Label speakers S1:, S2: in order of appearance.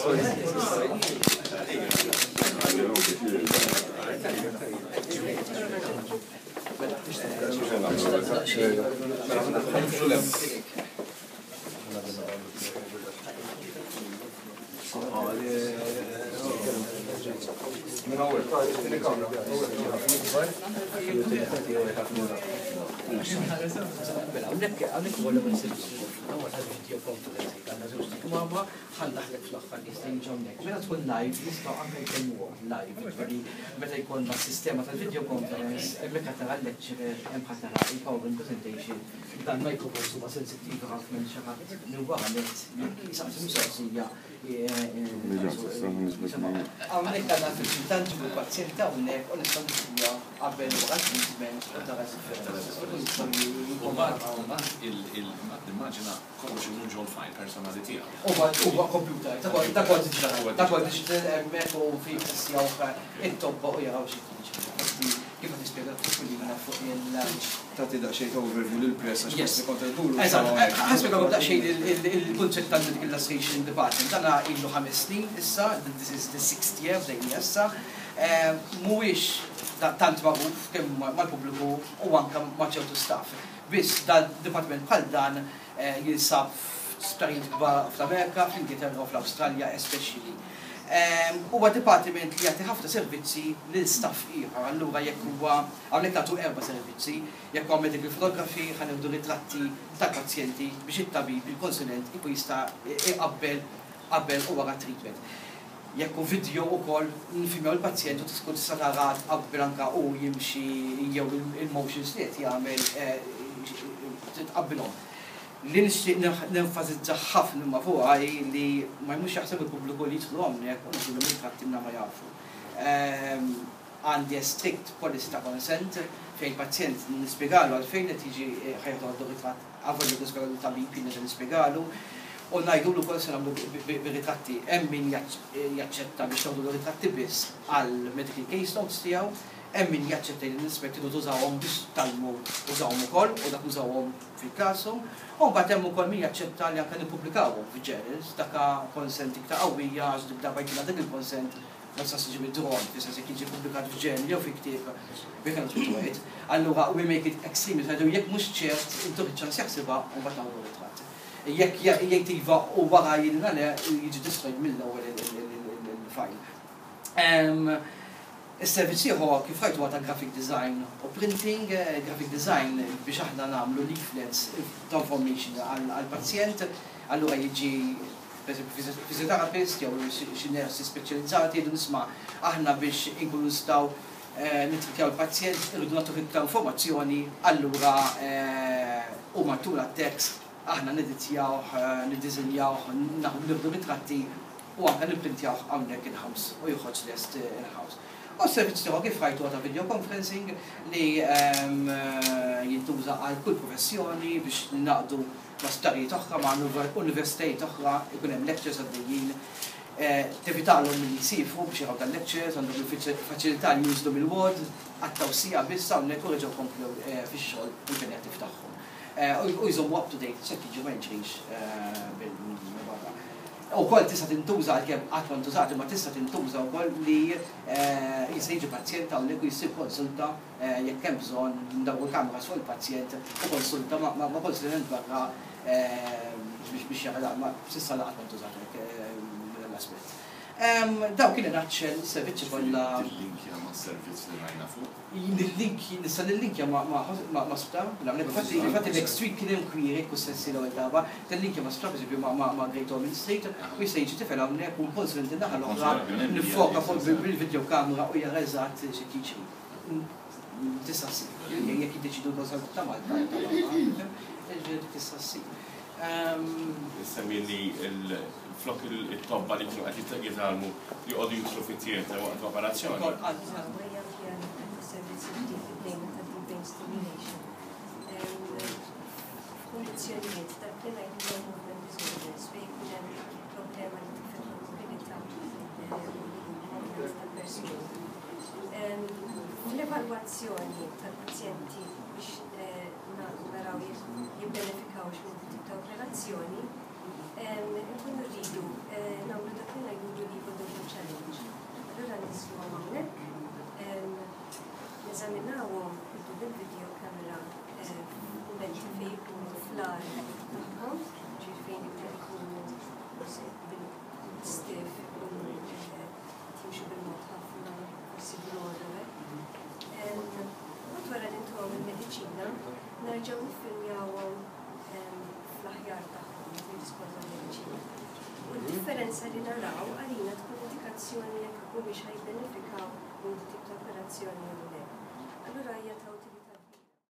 S1: meta jkollna s-sistema tal-video conference, hemmhekk qed tara l-lecturer hemm ħadd tara il-PowerPoint presentation, dan microphone huwa sensittiv ħafna xi ħadd li waqgħet jisaqsi mistoqsija. Hawnhekk għandna fil-ċittadini ġibu l-pazjent hawnhekk u nistgħu nifhmuha qabel wara l-treatment u tara
S2: immaġina kollox imur ġol fajn personali tiegħek.
S1: Huwa computer, ta' kważi ġara, ta' kważi digital hemmhekk u fi tissjaw it-tobba u jaraw xi kif qed nispjega kullina fuq il-lunch.
S3: Tagħti daqsxejn overview lill-press għax forsi kontriburu.
S1: Eżatt, ħaspjega daqsxejn il-kunċett tal-Medical Illustration Department. Dana ilu 5 snin issa, this is the 6th year bdejni issa. Mhuwiex tant magħruf kemm mal-pubbliku u anke ma' ċertu staff. Biss dal-dipartiment bħal dan jinsab f'sptarijiet kbar fl-Amerika, fl-Ingilterra u fl-Awstralja especially. Huwa dipartiment li jagħti ħafna servizzi lil staff ieħor, allura jekk huwa hawnhekk nagħtu 4 servizzi, jekk huwa medical photography ħanieħdu ritratti tal-pazjenti biex it-tabib, il-konsulent ikun jista' iqabbel u wara treatment. Jekk hu video wkoll nifhimgħu l-pazjent u tkun tista' tara tqabbel anke u jimxi jew il-motions li qed jagħmel titqabbilhom. Li nixtieq nenfasizza ħafna ma fuqha li ma jmux jaħseb il-pubbliku li jidħlu hawnhekk u nagħmlu ritratti minna ma jafu. Għandi strict policy ta' consent fejn pazjent nispjegalu għalfejn qed jiġi ħajħdu għandu ritratt avolju nispjegalu tabib jien qed nispjegalu u ngħidulu wkoll se nagħmlu bir-ritratti hemm min jaċċetta biex nagħmlu ritratti biss għal medical case notes tiegħu, hemm min jaċċetta li l-inspettur tużawhom biex talmu użawhom ukoll u dak użawhom fil-klasum, u mbagħad hemm ukoll min jaċċetta li anke nippubblikawhom fil-journals dak consent iktar qawwija għax tibda bajtina dik il-consent ma tistax tiġi withdrawn, tista' se jiġi pubblikat f'journal jew fi ktieb biex twitwejt. Allura we make it extremely tajdu jekk mhux ċert intu ċans jaħsibha u mbagħad nagħmlu ritratt. Jekk jgħid iva u wara jilna le jiġi destroyed mill-ewwel il-file. Is-servizz ieħor kif rajt huwa ta' graphic design u printing, graphic design biex aħna nagħmlu leaflets ta' information għall-pazjent, allura jiġi physiotherapist jew xi nersi speċjalizzati jgħidu nisma' aħna biex inkunu nistgħu nittrattjaw il-pazjent irridu nagħtu iktar informazzjoni, allura huma tura t-tekst aħna nedizzjawh, niddiżinjawh, nibdu ritratti u anke nipprintjawh hawnhekk in-house u joħroġ lest in-house. U s-servizz tiegħu kif rajtu ta' video conferencing li jintuża għal kull professjoni biex naqdu ma' starijiet oħra ma' universitajiet oħra, ikun hemm lectures għaddejjin, tevitalhom min jisifru biex jaraw tal-lectures, għandhom il-faċilità li jużdu mill-word, għat-tawsija biss hawnhekk u reġgħu komplu fix-xogħol il-penjattiv tagħhom. U jżommu up to date, sekk jiġu ma jinċrix bil-barra. U kol tista' tintuża għalkemm qatt ma ntużat, imma tista' tintuża wkoll li jista' jiġi pazjent hawnhekk u jsir konsulta jekk hemm bżonn ndawru kamra fuq il-pazjent u konsulta ma' konsulent barra biex jagħmel ma s'issa laqgħat ma ntużat hekk l-aspett. Daw kien inaċċel servizzi kollha.
S2: Il-linkja ma' servizz li rajna fuq.
S1: Nista' nil-linkja ma' sptar, infatti next week kien hemm query kussessi l-ewwel darba, tal-linkja ma' sptar pereżempju ma' Great Ormond State u jista' jiġi tifel hawnhekk u konsulent in-naħa l-oħra nifoka fuq bil-video kamera u jara eżatt xi tiġri. Tista' ssir, jekk jiddeċidu l-konsulent ta' Malta, tista' ssir.
S2: Semmi li flok il-tobba li kienu qed jitalmu li jqogħdu jidħlu fit-tieter waqt operazzjoni.
S4: Kondizzjonijiet ta' clinical movement disorders fejn jkun hemm problema li tifhem il-mobilità tal-persuni. L-evalwazzjoni tal-pazjenti biex naraw jibbenefikaw minn tip ta' operazzjoni nkunu rridu nagħmlu dak li ngħidu li double challenge. Allura nislu hawnhekk, neżaminawhom bil-video kamera momenti fejn jkunu fl-ar tagħhom, ġifieri fejn jkunu bil-stiff, ikunu timxu bil-mod ħafna, forsi bil-order. Wara li ntuhom il-mediċina, nerġgħu niffilmjawhom fl-aħjar tagħhom fil-dispoża mediċina. U l-differenza li naraw għalina tkun indikazzjoni jekk humiex ħajbenefikaw minn tip ta' operazzjoni jew le. Allura hija